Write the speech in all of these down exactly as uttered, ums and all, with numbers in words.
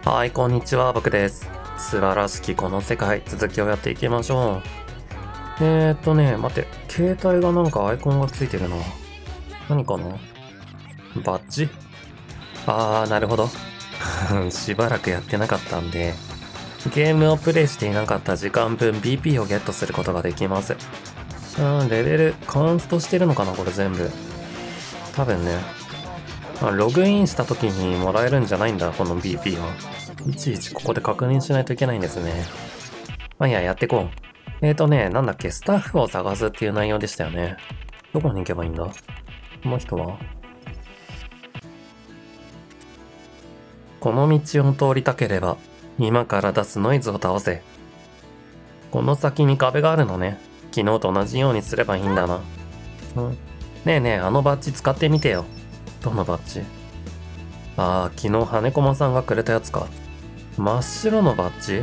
はい、こんにちは、僕です。素晴らしきこの世界、続きをやっていきましょう。えーっとね、待って、携帯がなんかアイコンがついてるな。何かな？バッジ？あー、なるほど。しばらくやってなかったんで、ゲームをプレイしていなかった時間分 ビーピー をゲットすることができます。うん、レベル、カウントしてるのかなこれ全部。多分ね。あ、ログインした時にもらえるんじゃないんだ、この ビーピー は。いちいちここで確認しないといけないんですね。まあいいや、やってこう。えーとね、なんだっけ、スタッフを探すっていう内容でしたよね。どこに行けばいいんだ？この人は？この道を通りたければ、今から出すノイズを倒せ。この先に壁があるのね。昨日と同じようにすればいいんだな。うん。ねえねえ、あのバッジ使ってみてよ。どのバッジ？ああ、昨日羽駒さんがくれたやつか。真っ白のバッジ？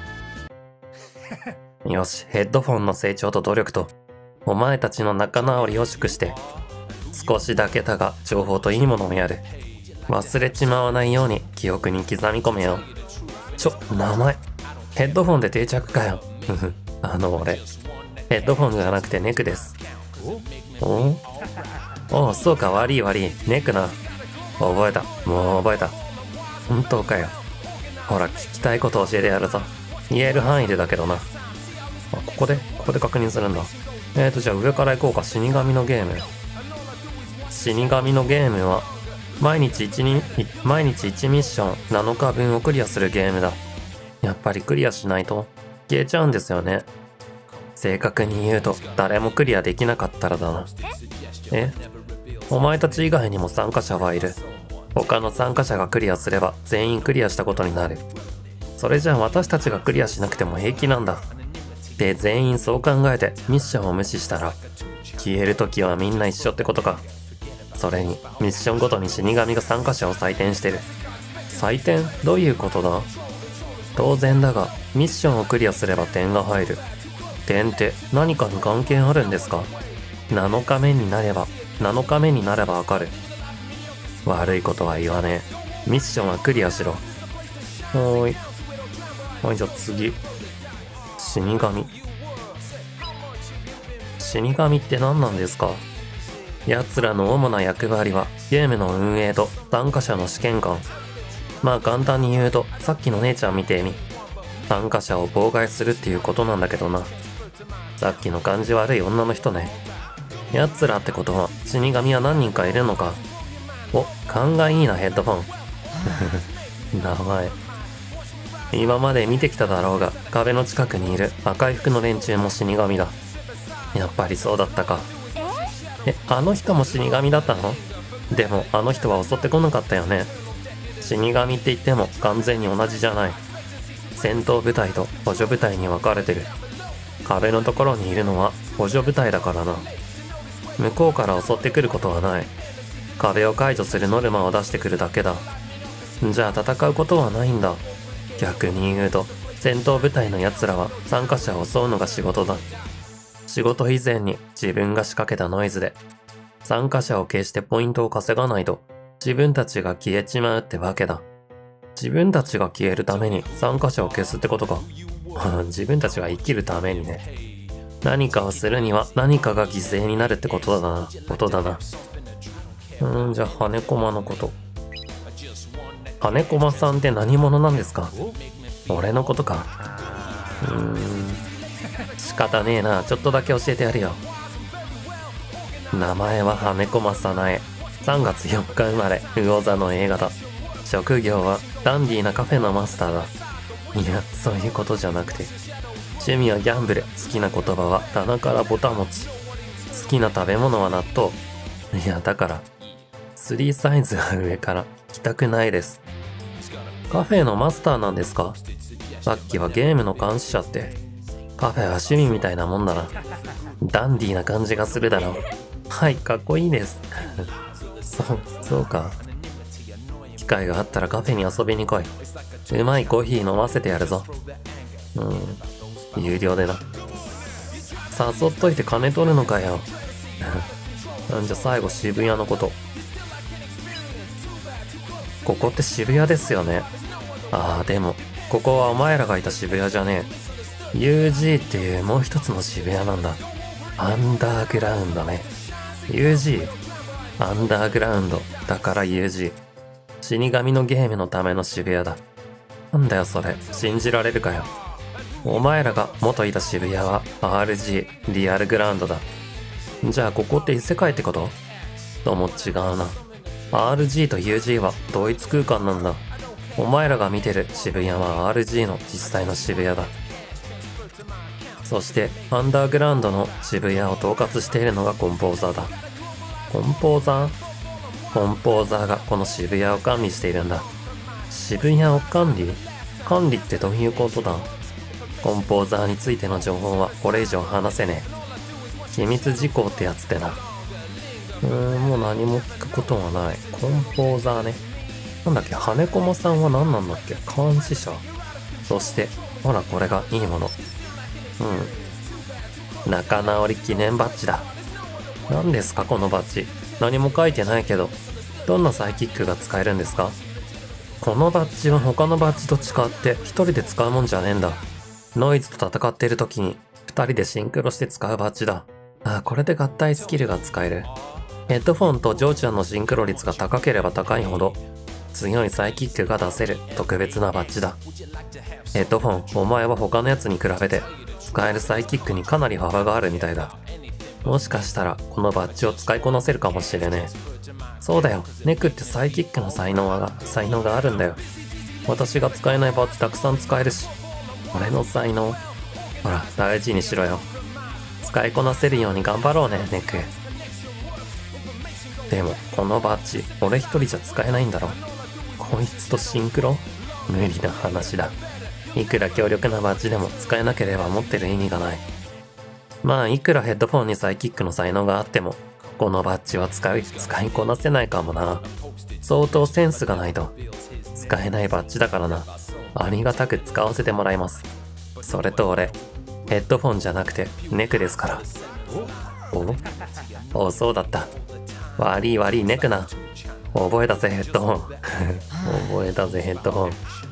よし、ヘッドフォンの成長と努力と、お前たちの仲直りを祝して、少しだけだが情報といいものをやる。忘れちまわないように記憶に刻み込めよ。ちょ、名前。ヘッドフォンで定着かよ。ふふ、あの俺。ヘッドフォンじゃなくてネクです。おおお、そうか、悪い悪い。ネクな。覚えた。もう覚えた。本当かよ。ほら、聞きたいこと教えてやるぞ。言える範囲でだけどな。あ、ここでここで確認するんだ。えーと、じゃあ上から行こうか。死神のゲーム。死神のゲームは、毎日いちに、毎日いちミッションなのかぶんをクリアするゲームだ。やっぱりクリアしないと消えちゃうんですよね。正確に言うと、誰もクリアできなかったらだな。え？お前たち以外にも参加者はいる。他の参加者がクリアすれば全員クリアしたことになる。それじゃあ私たちがクリアしなくても平気なんだ。で、全員そう考えてミッションを無視したら、消えるときはみんな一緒ってことか。それに、ミッションごとに死神が参加者を採点してる。採点？どういうことだ？当然だが、ミッションをクリアすれば点が入る。点って何かに関係あるんですか？なのかめになれば、なのかめになればわかる。悪いことは言わねえ。ミッションはクリアしろ。はーい。はい、じゃあ次。死神。死神って何なんですか？奴らの主な役割はゲームの運営と参加者の試験官。まあ簡単に言うと、さっきの姉ちゃんみてえに参加者を妨害するっていうことなんだけどな。さっきの感じ悪い女の人ね。奴らってことは死神は何人かいるのか。お、勘がいいなヘッドフォン。名前。今まで見てきただろうが、壁の近くにいる赤い服の連中も死神だ。やっぱりそうだったか。え、あの人も死神だったの？でもあの人は襲ってこなかったよね。死神って言っても完全に同じじゃない。戦闘部隊と補助部隊に分かれてる。壁のところにいるのは補助部隊だからな。向こうから襲ってくることはない。壁を解除するノルマを出してくるだけだ。じゃあ戦うことはないんだ。逆に言うと、戦闘部隊の奴らは参加者を襲うのが仕事だ。仕事以前に自分が仕掛けたノイズで、参加者を消してポイントを稼がないと、自分たちが消えちまうってわけだ。自分たちが消えるために参加者を消すってことか。自分たちが生きるためにね。何かをするには何かが犠牲になるってことだな。ことだな。うーん、じゃあ羽駒のこと。羽駒さんって何者なんですか？俺のことか。うーん。仕方ねえな。ちょっとだけ教えてやるよ。名前は羽駒さなえ。さんがつよっか生まれ、魚座の A 型。職業はダンディーなカフェのマスターだ。いや、そういうことじゃなくて。趣味はギャンブル。好きな言葉は棚からぼたもち。好きな食べ物は納豆。いや、だから、スリーサイズは上から来たくないです。カフェのマスターなんですか？さっきはゲームの監視者って。カフェは趣味みたいなもんだな。ダンディーな感じがするだろう。はい、かっこいいです。そう、そうか。機会があったらカフェに遊びに来い。うまいコーヒー飲ませてやるぞ。うん、有料でな。誘っといて金取るのかよ。なんじゃ最後渋谷のこと。ここって渋谷ですよね。 ああ、でも、ここはお前らがいた渋谷じゃねえ。ユージー っていうもう一つの渋谷なんだ。アンダーグラウンドね。ユージー? アンダーグラウンド。だから ユージー。死神のゲームのための渋谷だ。なんだよそれ。信じられるかよ。お前らが元いた渋谷は アールジー、リアルグラウンドだ。じゃあここって異世界ってこと？とも違うな。アールジー と ユージー は同一空間なんだ。お前らが見てる渋谷は アールジー の実際の渋谷だ。そしてアンダーグラウンドの渋谷を統括しているのがコンポーザーだ。コンポーザー？コンポーザーがこの渋谷を管理しているんだ。渋谷を管理？管理ってどういうことだ？コンポーザーについての情報はこれ以上話せねえ。機密事項ってやつってな。うーん、もう何も聞くことはない。コンポーザーね。なんだっけ、羽駒さんは何なんだっけ？監視者。そして、ほらこれがいいもの。うん。仲直り記念バッジだ。何ですかこのバッジ。何も書いてないけど。どんなサイキックが使えるんですか？このバッジは他のバッジと違って一人で使うもんじゃねえんだ。ノイズと戦っている時に二人でシンクロして使うバッジだ。ああ、これで合体スキルが使える。ヘッドフォンとジョージアのシンクロ率が高ければ高いほど強いサイキックが出せる特別なバッジだ。ヘッドフォン、お前は他のやつに比べて使えるサイキックにかなり幅があるみたいだ。もしかしたらこのバッジを使いこなせるかもしれねえ。そうだよ、ネクってサイキックの才能が、才能があるんだよ。私が使えないバッジたくさん使えるし。俺の才能、ほら大事にしろよ。使いこなせるように頑張ろうね、ネク。でもこのバッジ俺一人じゃ使えないんだろ。こいつとシンクロ？無理な話だ。いくら強力なバッジでも使えなければ持ってる意味がない。まあいくらヘッドフォンにサイキックの才能があってもこのバッジは使い使いこなせないかもな。相当センスがないと使えないバッジだからな。ありがたく使わせてもらいます。それと俺ヘッドフォンじゃなくてネクですから。おお、そうだった。悪い悪いネクな。覚えたぜヘッドホン覚えたぜヘッドホン。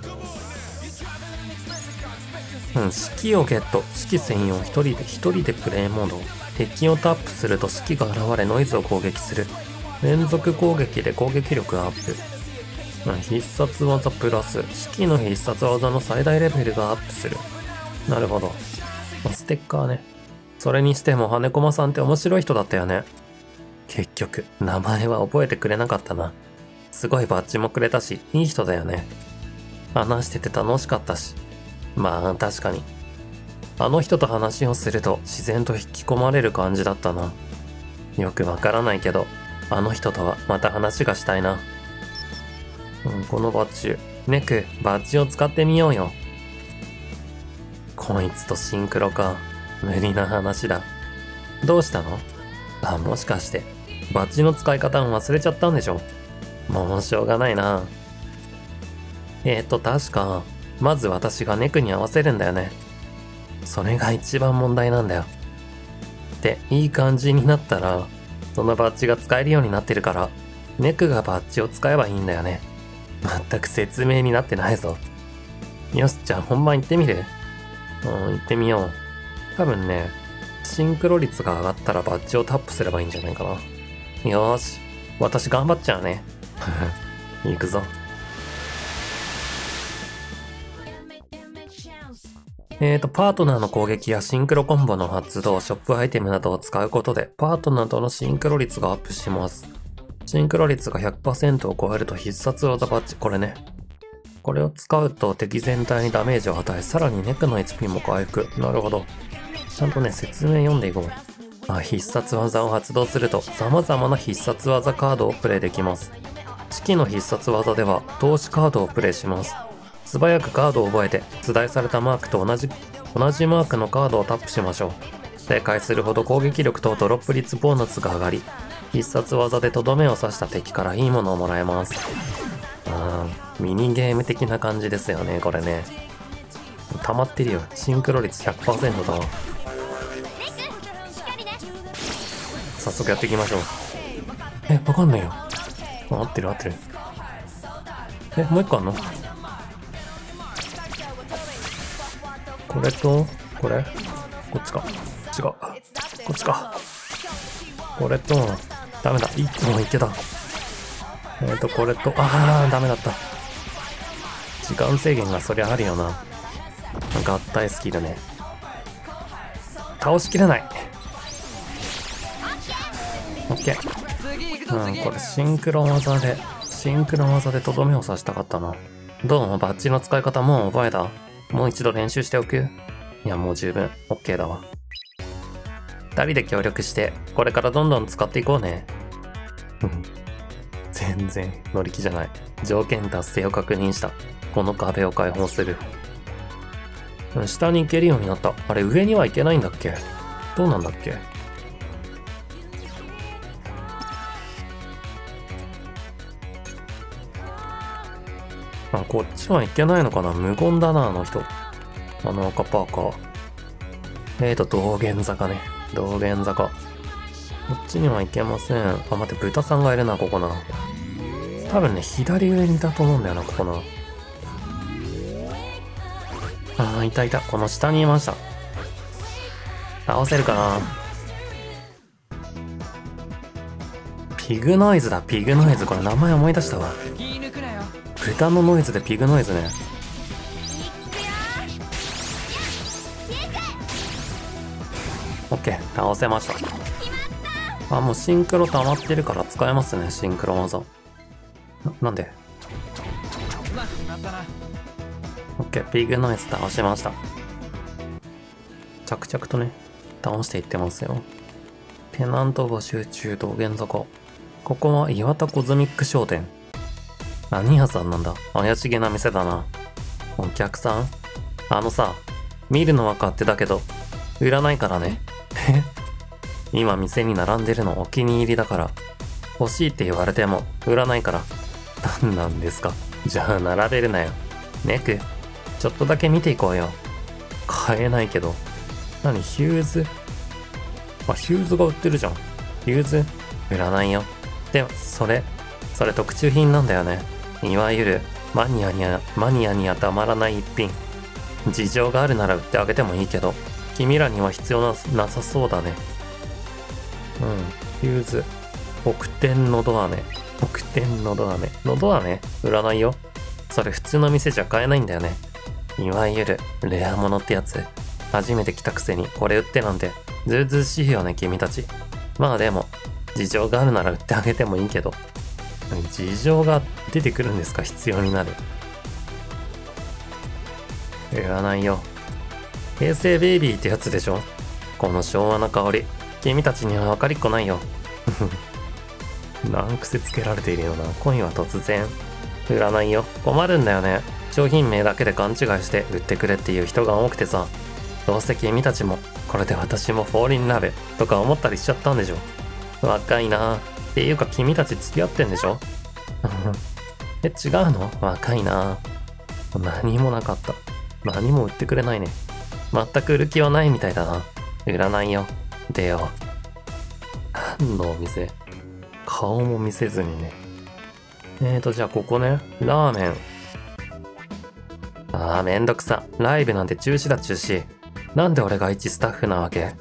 うん、式をゲット。式専用。一人で一人でプレイモード。敵をタップすると式が現れノイズを攻撃する。連続攻撃で攻撃力アップ。うん、必殺技プラス。式の必殺技の最大レベルがアップする。なるほど。まあ、ステッカーね。それにしても羽駒さんって面白い人だったよね。結局、名前は覚えてくれなかったな。すごいバッジもくれたし、いい人だよね。話してて楽しかったし。まあ、確かに。あの人と話をすると自然と引き込まれる感じだったな。よくわからないけど、あの人とはまた話がしたいな。うん、このバッジ。ネク、バッジを使ってみようよ。こいつとシンクロか。無理な話だ。どうしたの？あ、もしかして、バッジの使い方を忘れちゃったんでしょ？もうしょうがないな。えーと、確か、まず私がネクに合わせるんだよね。それが一番問題なんだよ。で、いい感じになったら、そのバッジが使えるようになってるから、ネクがバッジを使えばいいんだよね。全く説明になってないぞ。よし、じゃあ本番行ってみる？うん、行ってみよう。多分ね、シンクロ率が上がったらバッジをタップすればいいんじゃないかな。よーし、私頑張っちゃうね。行くぞ。えーと、パートナーの攻撃やシンクロコンボの発動、ショップアイテムなどを使うことで、パートナーとのシンクロ率がアップします。シンクロ率が ひゃくパーセント を超えると必殺技バッジ、これね。これを使うと敵全体にダメージを与え、さらにネクの エイチピー も回復。なるほど。ちゃんとね、説明読んでいこう。あ、必殺技を発動すると、様々な必殺技カードをプレイできます。式の必殺技では、投資カードをプレイします。素早くカードを覚えて、出題されたマークと同じ、同じマークのカードをタップしましょう。正解するほど攻撃力とドロップ率ボーナスが上がり、必殺技でとどめを刺した敵からいいものをもらえます。あー、ミニゲーム的な感じですよね、これね。溜まってるよ。シンクロ率 ひゃくパーセント だわ。早速やっていきましょう。え、わかんないよ。合ってる合ってる。え、もう一個あんの？ これと、これこっちか。違う。こっちか。これと、ダメだ。いっぽんいけた。えーと、これと、あー、ダメだった。時間制限がそりゃあるよな。合体スキルね。倒しきれない。オッケー。うん、これシンクロ技で、シンクロ技でとどめを刺したかったな。どうもバッジの使い方もう覚えた？もう一度練習しておく？いや、もう十分。オッケーだわ。二人で協力して、これからどんどん使っていこうね。全然乗り気じゃない。条件達成を確認した。この壁を解放する。下に行けるようになった。あれ、上には行けないんだっけ？どうなんだっけ？あ、こっちは行けないのかな？無言だな、あの人。あの赤パーカー。えーと、道玄坂ね。道玄坂。こっちには行けません。あ、待って、豚さんがいるな、ここな。多分ね、左上にいたと思うんだよな、ここな。あー、いたいた。この下にいました。倒せるかな？ピグノイズだ、ピグノイズ。これ名前思い出したわ。豚のノイズでピグノイズね。オッケー、倒せました。あ、もうシンクロ溜まってるから使えますね、シンクロ技。な、なんで？オッケー、ピグノイズ倒しました。着々とね、倒していってますよ。テナント募集中、道玄坂。ここは岩田コズミック商店。何屋さんなんだ？怪しげな店だな。お客さん？あのさ、見るのは勝手だけど、売らないからね。え？今店に並んでるのお気に入りだから。欲しいって言われても、売らないから。何なんですか？じゃあ並べるなよ。ネク、ちょっとだけ見ていこうよ。買えないけど。何？ヒューズ？あ、ヒューズが売ってるじゃん。ヒューズ？売らないよ。でも、それ、それ特注品なんだよね。いわゆる、マニアには、マニアにはたまらない一品。事情があるなら売ってあげてもいいけど、君らには必要な、なさそうだね。うん、ヒューズ。黒天のど飴。黒天のど飴。のど飴？売らないよ。それ普通の店じゃ買えないんだよね。いわゆる、レア物ってやつ。初めて来たくせにこれ売ってなんて、ずうずうしいよね、君たち。まあでも、事情があるなら売ってあげてもいいけど。事情が出てくるんですか？必要になる。売らないよ。平成ベイビーってやつでしょ？この昭和な香り。君たちには分かりっこないよ。難癖つけられているような。恋は突然。売らないよ。困るんだよね。商品名だけで勘違いして売ってくれっていう人が多くてさ。どうせ君たちも、これで私もフォーリンラブとか思ったりしちゃったんでしょ。若いなぁ。っていうか君たち付き合ってんでしょ？え、違うの？若いなぁ。何もなかった。何も売ってくれないね。全く売る気はないみたいだな。売らないよ。出よう。何のお店？顔も見せずにね。えーと、じゃあここね。ラーメン。あー、めんどくさ。ライブなんて中止だ中止。なんで俺が一スタッフなわけ？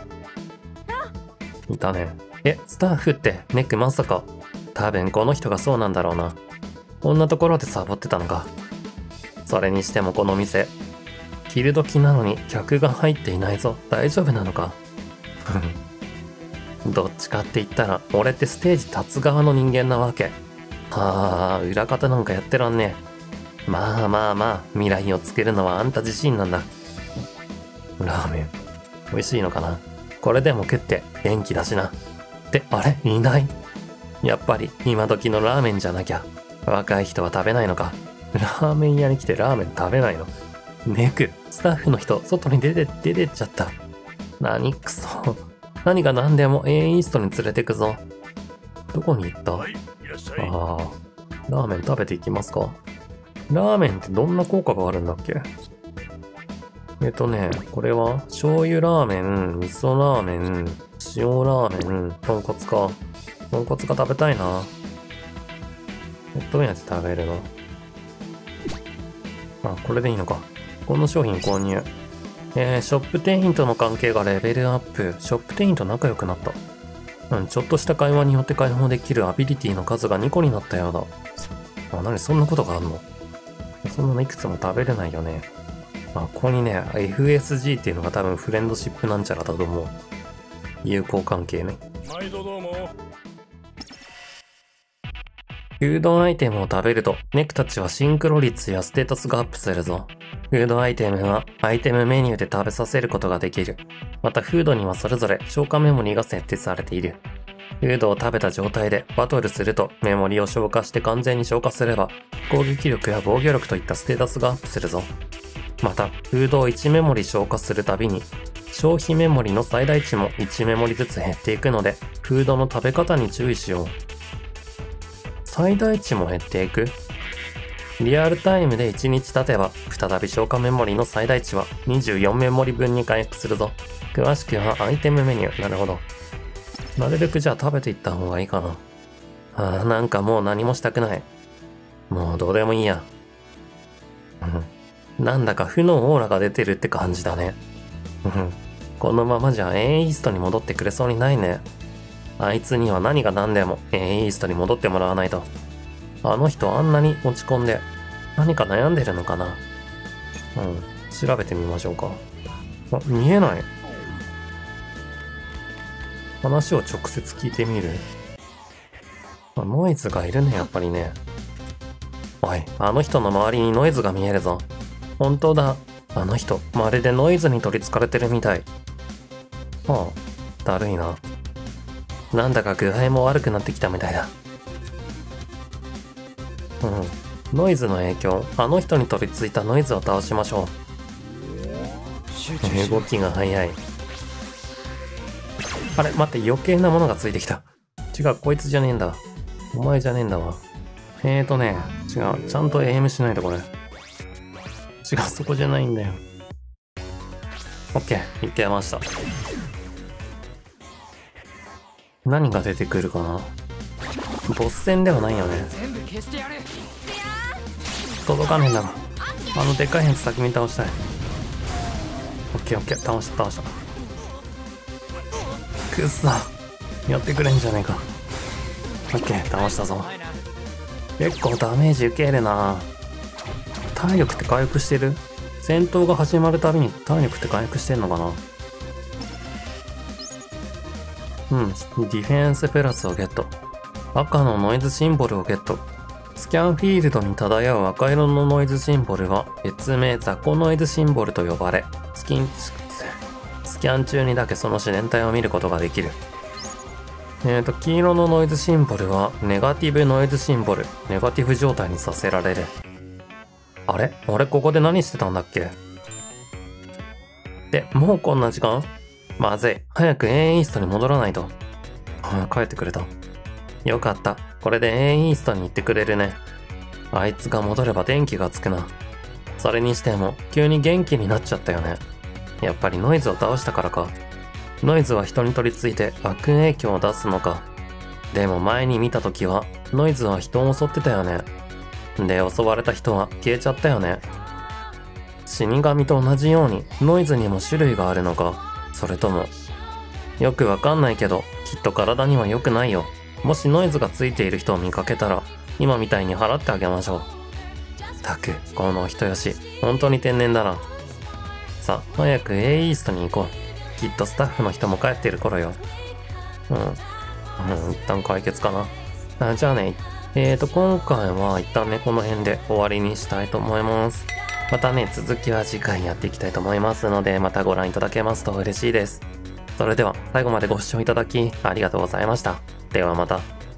いたね。え、スタッフってネックまさか。多分この人がそうなんだろうな。こんなところでサボってたのか。それにしてもこの店。昼時なのに客が入っていないぞ。大丈夫なのか？どっちかって言ったら俺ってステージ立つ側の人間なわけ。はあ、裏方なんかやってらんねえ。まあまあまあ、未来を作るのはあんた自身なんだ。ラーメン、美味しいのかな？これでも食って元気だしな。って、あれ？いない？やっぱり今時のラーメンじゃなきゃ。若い人は食べないのか。ラーメン屋に来てラーメン食べないの？ネク、スタッフの人、外に出て、出てっちゃった。何くそ。何が何でも エーイーストに連れてくぞ。どこに行った？ああ、ラーメン食べていきますか。ラーメンってどんな効果があるんだっけ？えっとね、これは、醤油ラーメン、味噌ラーメン、塩ラーメン、豚骨か。豚骨が食べたいな。え、どうやって食べるの？あ、これでいいのか。この商品購入。 えー、ショップ店員との関係がレベルアップ。ショップ店員と仲良くなった。うん、ちょっとした会話によって解放できるアビリティの数がにこになったようだ。あ、なにそんなことがあるの？そんなのいくつも食べれないよね。あ、ここにね、エフエスジー っていうのが多分フレンドシップなんちゃらだと思う。友好関係ね。 毎度どうも。 フードアイテムを食べると、ネクたちはシンクロ率やステータスがアップするぞ。フードアイテムは、アイテムメニューで食べさせることができる。また、フードにはそれぞれ消化メモリーが設定されている。フードを食べた状態でバトルすると、メモリを消化して完全に消化すれば、攻撃力や防御力といったステータスがアップするぞ。また、フードをいちメモリ消化するたびに、消費メモリの最大値もいちメモリずつ減っていくので、フードの食べ方に注意しよう。最大値も減っていく？リアルタイムでいちにち経てば、再び消化メモリの最大値はにじゅうよんメモリ分に回復するぞ。詳しくはアイテムメニュー。なるほど。なるべくじゃあ食べていった方がいいかな。ああ、なんかもう何もしたくない。もうどうでもいいや。なんだか負のオーラが出てるって感じだね。このままじゃエーイーストに戻ってくれそうにないね。あいつには何が何でもエーイーストに戻ってもらわないと。あの人あんなに落ち込んで何か悩んでるのかな。うん、調べてみましょうか。あ、見えない。話を直接聞いてみる。あ、ノイズがいるね、やっぱりね。おい、あの人の周りにノイズが見えるぞ。本当だ。あの人、まるでノイズに取り憑かれてるみたい。はあ、だるいな。なんだか具合も悪くなってきたみたいだ。うん。ノイズの影響。あの人に取り付いたノイズを倒しましょう。動きが早い。あれ、待って、余計なものがついてきた。違う、こいつじゃねえんだ。お前じゃねえんだわ。えーとね、違う、ちゃんとエイムしないとこれ。違う、そこじゃないんだよ。オッケー、いけました。何が出てくるかな。ボス戦ではないよね。届かねえんだが。あのでっかい変先に倒したい。オッケーオッケー、倒した倒した。くっそ、やってくれんじゃねえか。オッケー、倒したぞ。結構ダメージ受けるな。体力って回復してる？戦闘が始まるたびに体力って回復してんのかな。うん、ディフェンスプラスをゲット。赤のノイズシンボルをゲット。スキャンフィールドに漂う赤色のノイズシンボルは別名雑魚ノイズシンボルと呼ばれ、スキン、スキャン中にだけその自然体を見ることができる。えーと、黄色のノイズシンボルはネガティブノイズシンボル、ネガティブ状態にさせられる。あれ？俺ここで何してたんだっけ？で、もうこんな時間？まずい。早く エーイーストに戻らないと。はあ、帰ってくれた。よかった。これで エーイーストに行ってくれるね。あいつが戻れば電気がつくな。それにしても、急に元気になっちゃったよね。やっぱりノイズを倒したからか。ノイズは人に取り付いて悪影響を出すのか。でも前に見た時は、ノイズは人を襲ってたよね。で、襲われた人は消えちゃったよね。死神と同じように、ノイズにも種類があるのか。それとも、よくわかんないけど、きっと体には良くないよ。もしノイズがついている人を見かけたら、今みたいに払ってあげましょう。たく、この人よし、本当に天然だな。さあ、早く エーイーストに行こう。きっとスタッフの人も帰ってる頃よ。うん。うん、一旦解決かな。あ、じゃあね、えーと、今回は一旦ね、この辺で終わりにしたいと思います。またね、続きは次回やっていきたいと思いますので、またご覧いただけますと嬉しいです。それでは、最後までご視聴いただき、ありがとうございました。ではまた。